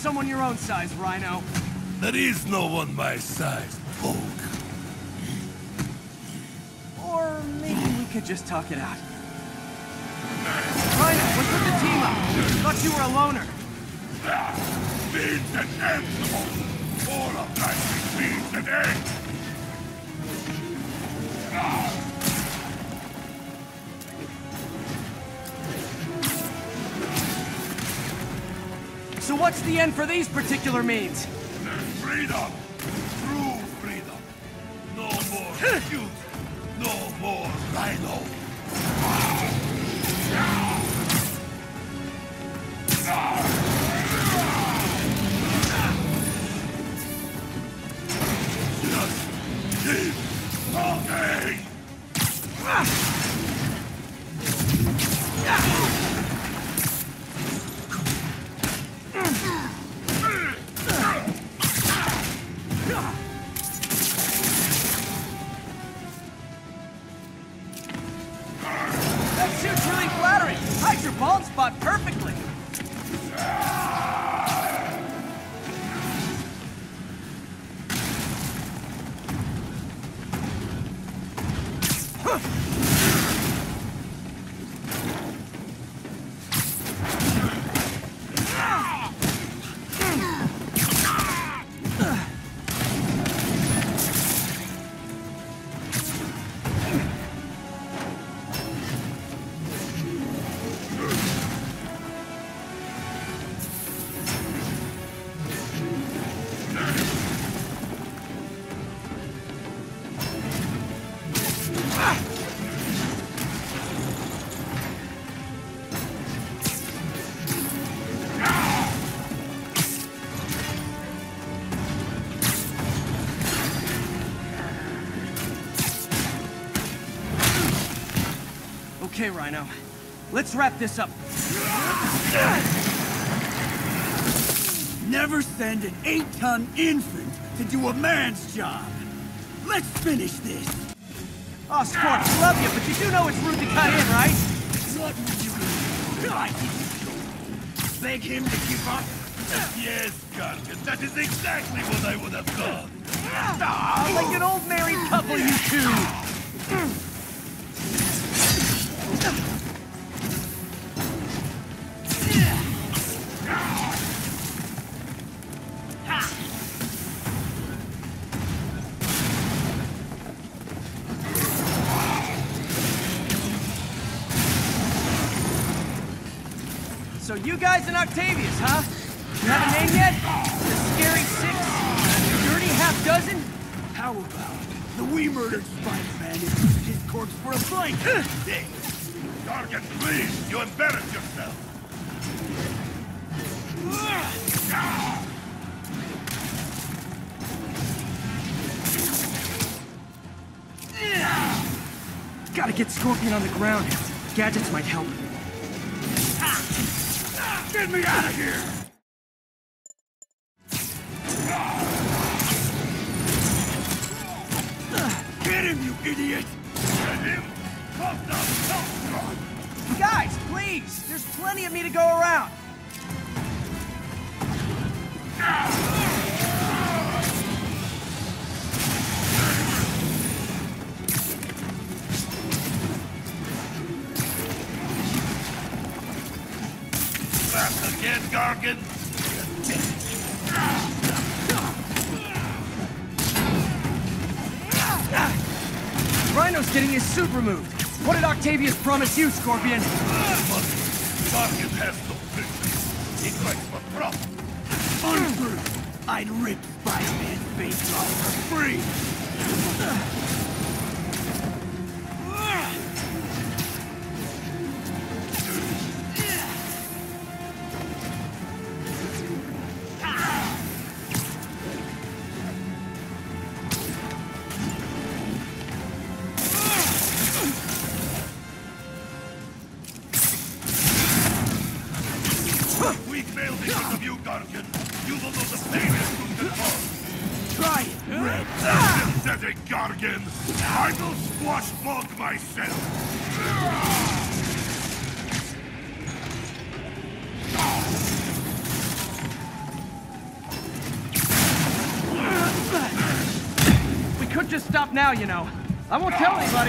someone your own size, Rhino. There is no one my size, Poke. Or maybe we could just talk it out. Rhino, what's with the team up? Thought you were a loner. Beans and eggs! All of life is beans and eggs! So what's the end for these particular means? Freedom! True freedom! No more cute! No more Rhino! Just keep talking! That suit's really flattering. Hides your bald spot perfectly. Okay, Rhino. Let's wrap this up. Never send an 8-ton infant to do a man's job. Let's finish this. Oh, Scorch, love you, but you do know it's rude to cut in, right? What would you do? I didn't beg him to give up. Yes, Gargan, that is exactly what I would have done. Ah, like an old married couple, you two. So you guys in Octavius, huh? You have a name yet? The Scary Six? The Dirty Half Dozen? How about the we murdered Spider-Man and used his corpse for a blanket? Hey, Gargan, please, you embarrass yourself. Gotta get Scorpion on the ground. Gadgets might help. Get me out of here! get him, you idiot! Get him? Come down, Guys, please! There's plenty of me to go around. Back again, Gargan! Rhino's getting his suit removed. What did Octavius promise you, Scorpion? Gargan has no business. He fights for profit. Untrue! I'd rip Spider-Man's face off for free! We failed because of you, Gargan. You will know the pain it could cause. Try it, Red! Synthetic Gargan! I will squash Bog myself! could just stop now, you know. I won't tell anybody.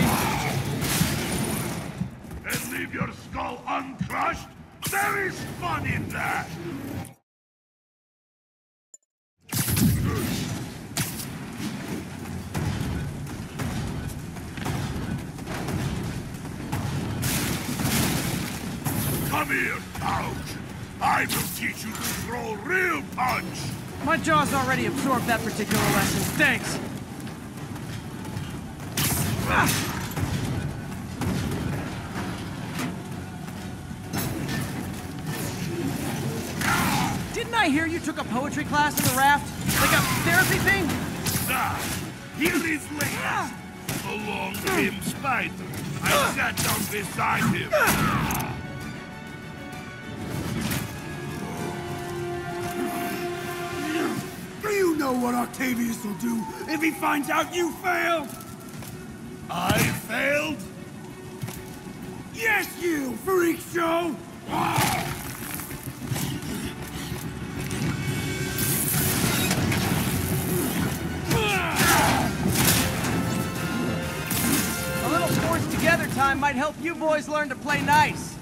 And leave your skull uncrushed? There is fun in that! Come here, Ouch! I will teach you to throw real punch! My jaw's already absorbed that particular lesson. Thanks. Didn't I hear you took a poetry class in the raft? Like a therapy thing? Ah, here is Lance, along with him Spider. I sat down beside him. Do you know what Octavius will do if he finds out you failed? I failed? Yes, you, freak show! A little forced together time might help you boys learn to play nice.